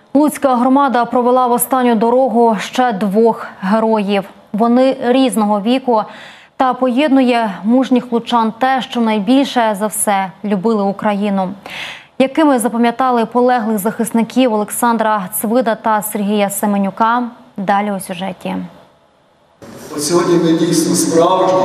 Луцька громада провела в останню дорогу ще 2 героїв. Вони різного віку та поєднує мужніх лучан те, що найбільше за все любили Україну. Якими запам'ятали полеглих захисників Олександра Цвида та Сергія Семенюка? Далі у сюжеті. Сьогодні ми дійсно справжніх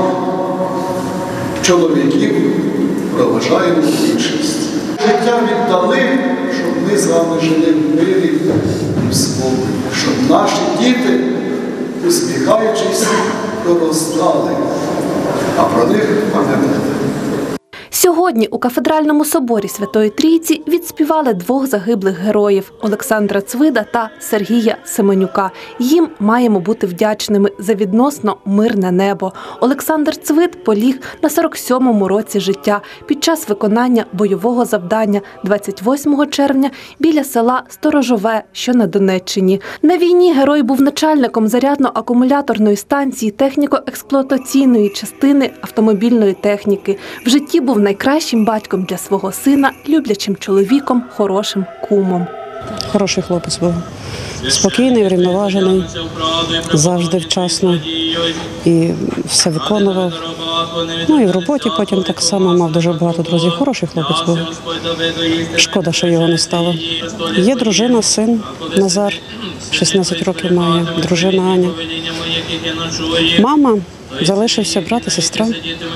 чоловіків проважаємо більшість. Життя віддали, щоб ми з вами жили в мирі і в спокої, щоб наші діти, усміхаючись, проростали, а про них пам'ятали. Сьогодні у Кафедральному соборі Святої Трійці відспівали 2 загиблих героїв – Олександра Цвида та Сергія Семенюка. Їм маємо бути вдячними за відносно мирне небо. Олександр Цвид поліг на 47-му році життя під час виконання бойового завдання 28 червня біля села Сторожове, що на Донеччині. На війні герой був начальником зарядно-акумуляторної станції техніко-експлуатаційної частини автомобільної техніки. В житті був найкращим батьком для свого сина, люблячим чоловіком, хорошим кумом. Хороший хлопець був. Спокійний, врівноважений, завжди вчасно і все виконував. Ну і в роботі потім так само мав дуже багато друзів. Хороший хлопець був. Шкода, що його не стало. Є дружина, син Назар, 16 років має, дружина Аня. Мама, залишився брат і сестра.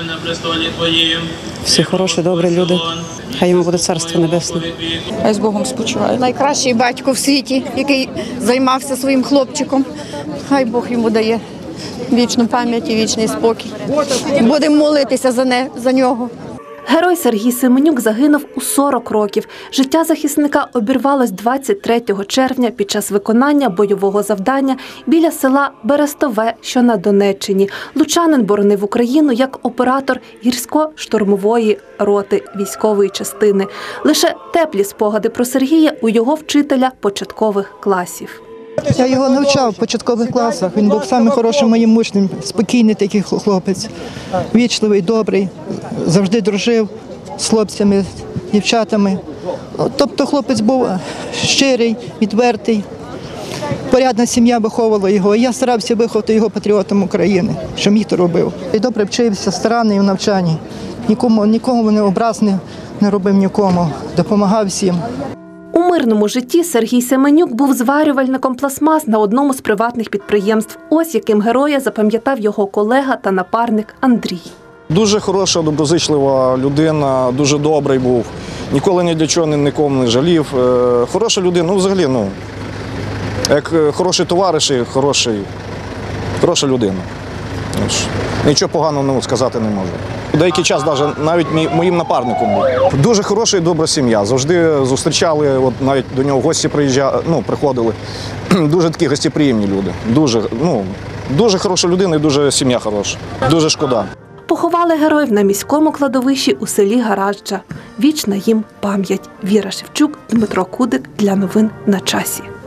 Всі хороші, добрі люди. Хай йому буде царство небесне. Хай з Богом спочиває. Найкращий батько в світі, який займався своїм хлопчиком. Хай Бог йому дає вічну пам'ять і вічний спокій. Будемо молитися за нього. Герой Сергій Семенюк загинув у 40 років. Життя захисника обірвалось 23 червня під час виконання бойового завдання біля села Берестове, що на Донеччині. Лучанин боронив Україну як оператор гірсько-штурмової роти військової частини. Лише теплі спогади про Сергія у його вчителя початкових класів. Я його навчав в початкових класах. Він був самим хорошим моїм учнем, спокійний такий хлопець, вічливий, добрий, завжди дружив з хлопцями, дівчатами. Тобто хлопець був щирий, відвертий, порядна сім'я виховувала його. І я старався виховати його патріотом України, що міг то робив. І добре вчився, старанний у навчанні, нікому не образ не робив нікому, допомагав всім. У мирному житті Сергій Семенюк був зварювальником пластмас на одному з приватних підприємств. Ось яким героя запам'ятав його колега та напарник Андрій. Дуже хороша, доброзичлива людина, дуже добрий був. Ніколи ні для чого нікому не жалів. Хороша людина, взагалі, як хороший товариш і хороша людина. Нічого поганого сказати не можу. Деякий час навіть моїм напарником був. Дуже хороша і добра сім'я. Завжди зустрічали, навіть до нього гості приходили. Дуже такі гостєприємні люди. Дуже хороша людина і дуже сім'я хороша. Дуже шкода. Поховали героїв на міському кладовищі у селі Гаражджа. Вічна їм пам'ять. Віра Шевчук, Дмитро Кудик. Для новин на часі.